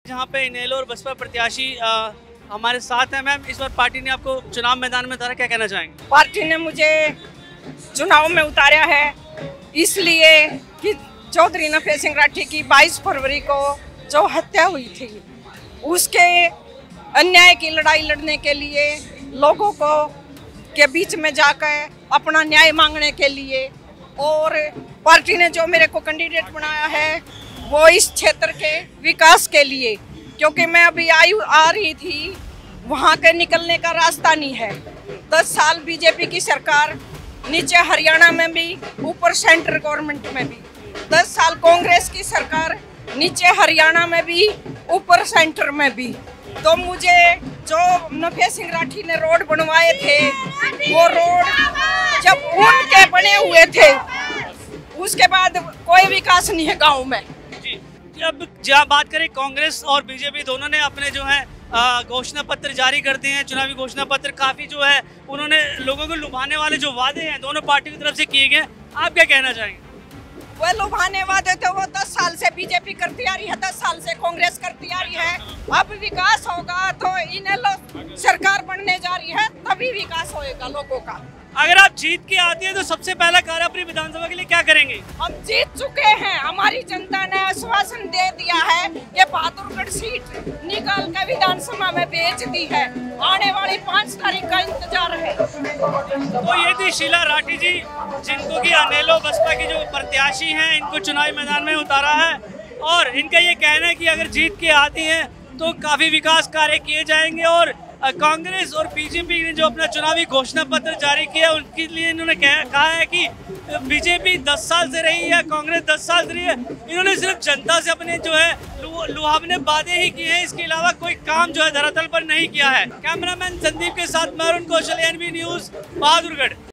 जहाँ पे इनेलो और बसपा प्रत्याशी हमारे साथ हैं। मैम, इस बार पार्टी ने आपको चुनाव मैदान में उतारा, क्या कहना चाहेंगे? पार्टी ने मुझे चुनाव में उतारा है इसलिए कि चौधरी नफे सिंह राठी की 22 फरवरी को जो हत्या हुई थी उसके अन्याय की लड़ाई लड़ने के लिए लोगों को के बीच में जाकर अपना न्याय मांगने के लिए, और पार्टी ने जो मेरे को कैंडिडेट बनाया है वो इस क्षेत्र के विकास के लिए, क्योंकि मैं अभी आ रही थी, वहाँ के निकलने का रास्ता नहीं है। 10 साल बीजेपी की सरकार, नीचे हरियाणा में भी ऊपर सेंट्रल गवर्नमेंट में भी। 10 साल कांग्रेस की सरकार, नीचे हरियाणा में भी ऊपर सेंटर में भी। तो मुझे जो नफे सिंह राठी ने रोड बनवाए थे वो रोड जब उनके बने हुए थे उसके बाद कोई विकास नहीं है गाँव में। अब जहाँ बात करें, कांग्रेस और बीजेपी दोनों ने अपने जो है घोषणा पत्र जारी कर दिए हैं। चुनावी घोषणा पत्र काफी जो है उन्होंने लोगों को लुभाने वाले जो वादे हैं दोनों पार्टी की तरफ से किए गए। आप क्या कहना चाहेंगे? वो लुभाने वादे थे, वो 10 साल से बीजेपी करती आ रही है, 10 साल से कांग्रेस करती आ रही है। अब विकास होगा तो इन्हें सरकार बनने जा रही है, तभी विकास होएगा लोगों का। अगर आप जीत के आती है तो सबसे पहला कार्य अपनी विधानसभा के लिए क्या करेंगे? हम जीत चुके हैं, हमारी जनता ने आश्वासन दे दिया है कि बहादुरगढ़ सीट निकाल कर विधानसभा में बेच दी है। आने वाली 5 तारीख का इंतजार है। तो ये थी शीला राठी जी, जिनको की इनेलो बसपा की जो प्रत्याशी हैं, इनको चुनावी मैदान में उतारा है और इनका ये कहना है कि अगर जीत के आती हैं तो काफी विकास कार्य किए जाएंगे। और कांग्रेस और बीजेपी ने जो अपना चुनावी घोषणा पत्र जारी किया उनके लिए इन्होंने कहा है कि बीजेपी 10 साल से रही है, कांग्रेस 10 साल से रही है, इन्होंने सिर्फ जनता से अपने जो है लुभावने वादे ही किए हैं, इसके अलावा कोई काम जो है धरातल पर नहीं किया है। कैमरामैन संदीप के साथ मैं अरुण कौशल, NB न्यूज़, बहादुरगढ़।